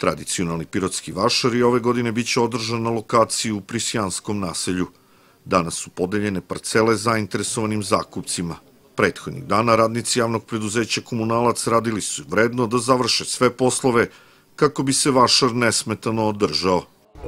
Tradicionalni pirotski vašari ove godine biće održan na lokaciji u Prisjanskom naselju. Danas su podeljene parcele zainteresovanim zakupcima. Prethodnih dana radnici javnog preduzeća Komunalac radili su vredno da završe sve poslove kako bi se vašar nesmetano održao.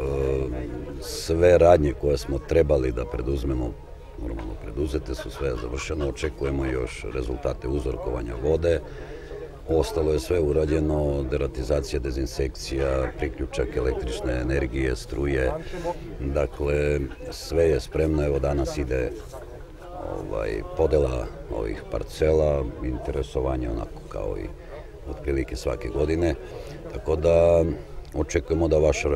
Sve radnje koje smo trebali da preduzmemo, normalno preduzete su, sve završeno, očekujemo još rezultate uzorkovanja vode. Ostalo je sve urađeno, deratizacija, dezinsekcija, priključak električne energije, struje. Dakle, sve je spremno, evo danas ide podela ovih parcela, interesovanje onako kao i otprilike svake godine. Tako da očekujemo da vašar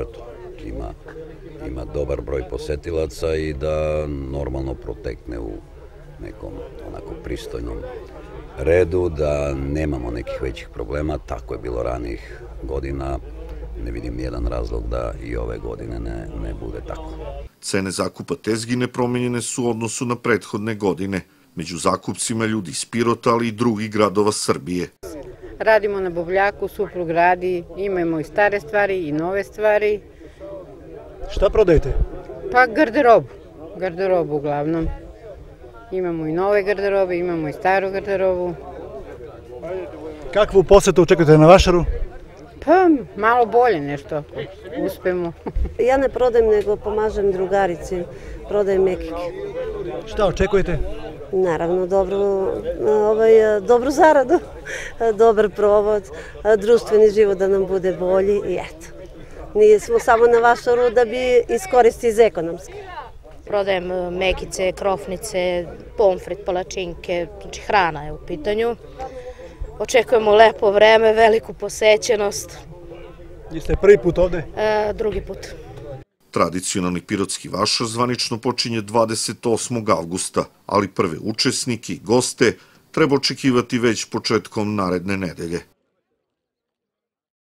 ima dobar broj posetilaca i da normalno protekne u nekom onako pristojnom redu, da nemamo nekih većih problema. Tako je bilo ranijih godina. Ne vidim jedan razlog da i ove godine ne bude tako. Cene zakupa tezgi nepromenjene su u odnosu na prethodne godine. Među zakupcima ljudi iz Pirota, ali i drugih gradova Srbije. Radimo na Buvljaku, suprug radi, imamo i stare stvari i nove stvari. Šta prodajete? Pa garderobu uglavnom. Imamo i nove garderobe, imamo i staru garderobu. Kakvu posetu očekujete na vašaru? Pa malo bolje nešto, ako uspemo. Ja ne prodajem, nego pomažem drugarici, prodajem mekike. Šta očekujete? Naravno, dobru zaradu, dobar provod, društveni život da nam bude bolji i eto. Nismo samo na vašaru da bi iskoristi iz ekonomske. Prodajem mekice, krofnice, pomfrit, palačinke, znači hrana je u pitanju. Očekujemo lepo vreme, veliku posećenost. Jeste prvi put ovde? Drugi put. Tradicionalni pirotski vašar zvanično počinje 28. avgusta, ali prve učesnike i goste treba očekivati već početkom naredne nedelje.